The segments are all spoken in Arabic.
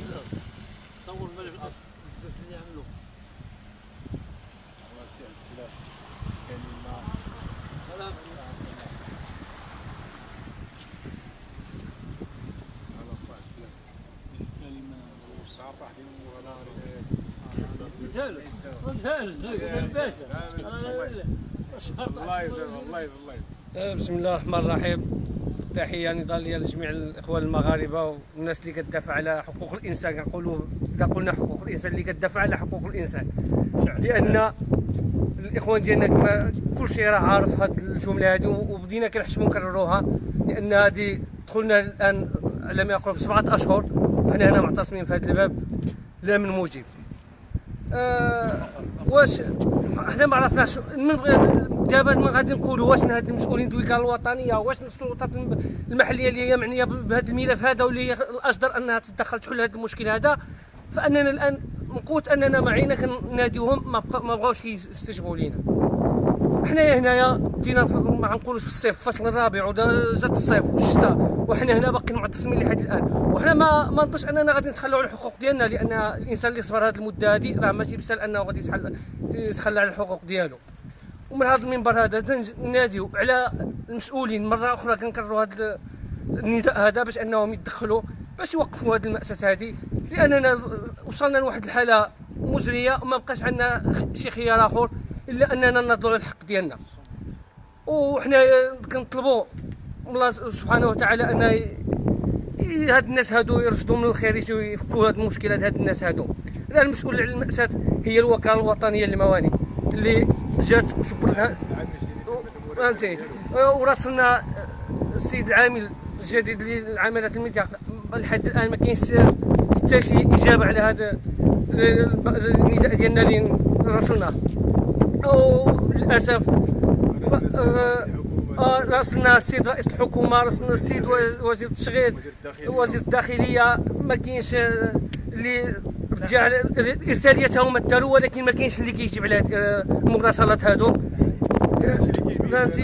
صور الملف الاصل اللي عملوه الله يسهل السلاح كلمة بسم الله الرحمن الرحيم. تحيه نضاليه لجميع الاخوان المغاربه والناس اللي كتدافع على حقوق الانسان. كنقولوا اذا قلنا حقوق الانسان اللي كتدافع على حقوق الانسان، لان الاخوان ديالنا كما كل شيء راه عارف هذه الجمله هذه، وبدينا كنحشموا نكرروها، لان هذه دخلنا الان على ما يقرب 7 اشهر وحنا هنا معتصمين في هذا الباب لا من موجب. واش حنا ما عرفناش دابا ما غادي نقولوا واش هاد المسؤولين د الوكاله الوطنيه، واش السلطات المحليه اللي هي معنيه بهذا الملف هذا واللي هي الاجدر انها تتدخل تحل هذا المشكل هذا. فاننا الان من قوه اننا معينا كناديوهم ما بغاوش يستجيبوا لينا. حنايا هنايا بدينا ما غنقولوش في الصيف الفصل الرابع وجات الصيف والشتاء، وحنا هنا باقيين معتصمين لحد الان، وحنا ما نظنش اننا غادي نتخلوا على الحقوق ديالنا، لان الانسان اللي صبر هذه المده هذه راه ماشي بسهل انه غادي يتخلى على الحقوق ديالو. ومن هذا المنبر هذا نناديو على المسؤولين مره اخرى، كنكرروا هذا النداء هذا باش انهم يتدخلوا باش يوقفوا هذه المأساة هذه، لاننا وصلنا لواحد الحاله مزريه وما بقاش عندنا شي خيار اخر الا اننا نناضلوا على الحق ديالنا. وحنا كنطلبوا من الله سبحانه وتعالى ان هاد الناس هادو يرشدوا من الخير، يجيو يفكوا هاد المشكلات. هاد الناس هادو لا، المسؤول على المأساة هي الوكاله الوطنيه للموانئ اللي جات وشبرنا، فهمتي، وراسلنا السيد العامل الجديد للعاملات المنطقه لحد الان ما كاينش حتى شي اجابه على هذا النداء ديالنا اللي راسلناه. للاسف راسلنا السيد رئيس الحكومه، راسلنا السيد وزير التشغيل، وزير الداخليه، ما كاينش اللي رجع الارساليات هما داروا، ولكن ما كاينش اللي كيجيب على المراسلات هادو، فهمتي.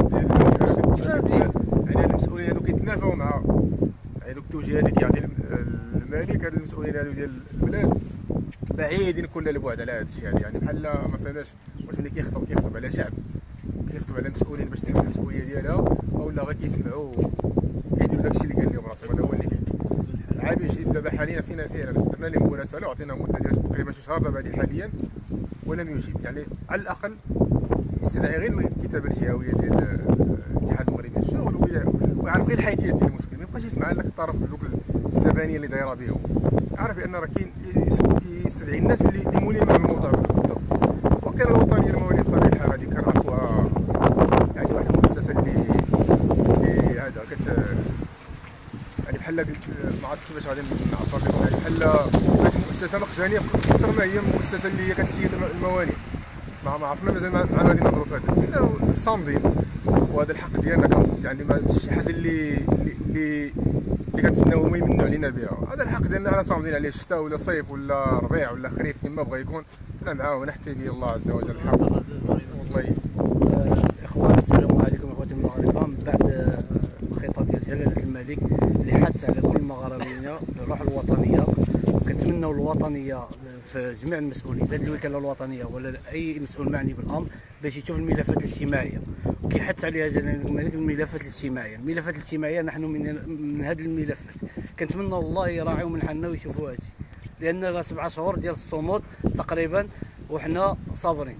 يعني المسؤولين هادو كيتنافاو مع هادوك التوجيهات اللي كيعطي الملك. هاد المسؤولين هادو ديال البلاد بعيدين كل البعد على هاد الشيء هذا، يعني بحال ما فهمناش واش ملي كيخطب على شعب، كيخطب على مسؤولين باش تحمل المسؤوليه ديالها، اولا غير كيسمعوا كيديروا داكشي اللي قال لهم راسهم. هذا هو اللي كاين. العام الجديد دابا حاليا فينا درنا لهم مراسله وعطينا مده ديال تقريبا شي شهر دابا هذه حاليا ولم يجيب. يعني على الاقل يستدعي غير الكتابه الجهويه ديال الاتحاد المغربي للشغل ويعرف غير الحيثيات ديال المشكل، ما يبقاش يسمع لك الطرف دوك السبانيه اللي دايره بهم. عارف بان راه كاين يستدعي الناس اللي ملمين بالموضوع بالضبط. الوكاله الوطنيه للموانئ بطبيعه الحال غادي كنعرفوها، يعني واحد المؤسسه اللي هذا يعني بحال ما عرفتش كيفاش غادي نعبر لكم، يعني بحال مؤسسه مخزنيه اكثر ما هي مؤسسه اللي هي كتسيد الموانئ. ما عرفنا مازال معنا غادي نهضروا في هذا، حنا صامدين وهذا الحق ديالنا، يعني ماشي شي حاجه اللي كنتسناو هما يمنوا علينا بها. هذا الحق ديالنا حنا صامدين عليه، شتاء ولا صيف ولا ربيع ولا خريف كما بغى يكون، حنا معاه ونحتي به الله عز وجل الحق. والله اخوان السلام عليكم اخواتي المغاربه. من بعد الخطاب ديال جلاله الملك اللي حث على كل المغاربين بالروح الوطنيه، كنتمنوا الوطنيه في جميع المسؤولين، لا الوكاله الوطنيه ولا اي مسؤول معني بالامر، باش يشوف الملفات الاجتماعيه. وكيحث عليها جلاله الملك الملفات الاجتماعيه. الملفات الاجتماعيه نحن من هذه الملفات كنتمنى الله يراعيهم من حنا ويشوفوا هادشي، لان راه 7 شهور ديال الصمود تقريبا وحنا صابرين،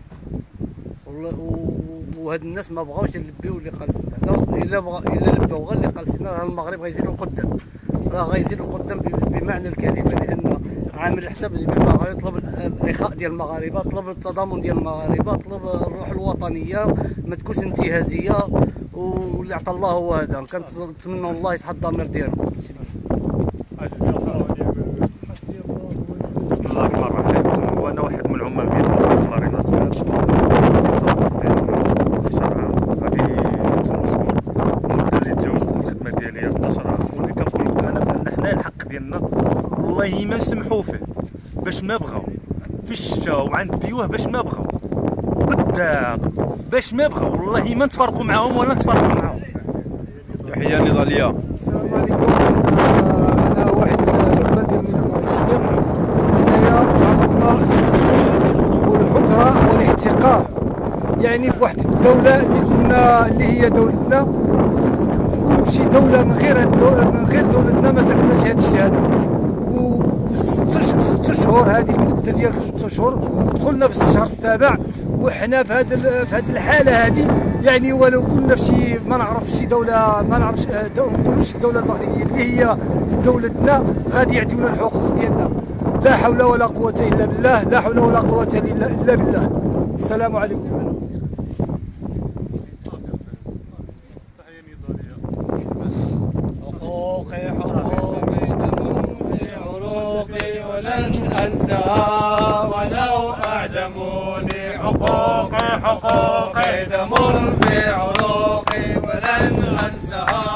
وهاد الناس ما بغاوش يلبيو اللي قال سيدنا. الا لباو غير اللي قال سيدنا، راه المغرب غيزيد للقدام، راه غيزيد للقدام بمعنى الكلمه، لان عامل الحساب جميع المغاربه يطلب الاخاء ديال المغاربه، طلب التضامن ديال المغاربه، طلب الروح الوطنيه ما تكونش انتهازيه، واللي عطى الله هو هذا. كنتمنى الله يصحى الضمير ديالهم. بسم الله الرحمن الرحيم. وانا واحد من عمال بيت الله رينا سمعت التصدق ديال الشهر عام غادي نتمشوا المده اللي تجاوز الخدمه ديالي 16 عام، واللي كنقول لكم انا بان حنا الحق ديالنا والله ما نسمحوا فيه باش ما بغاو في الشتاء وعند الديوه باش ما بغاو بالداق باش ما بغاو، والله ما نتفرقوا معاهم ولا نتفرقوا معاهم. تحيه نضاليه. السلام عليكم. انا واحد من العمال ديال المينا يعني في واحد الدوله اللي هي دولتنا، نكونوا في شي دوله من غير دولتنا ما تعملناش هذا الشيء هذا. و 6 شهور هذه المده ديال 6 شهور، دخلنا في الشهر السابع وحنا في هذه الحاله هذه. يعني ولو كنا في شي ما نعرف شي دوله، ما نعرفش نقولوش الدوله المغربيه اللي هي دولتنا، غادي يعطيونا الحقوق ديالنا. لا حول ولا قوه الا بالله، لا حول ولا قوه الا بالله. السلام عليكم. حقوقي في عروقي ولن أنساها ولو أعدموني. حقوقي دم في عروقي ولن أنساها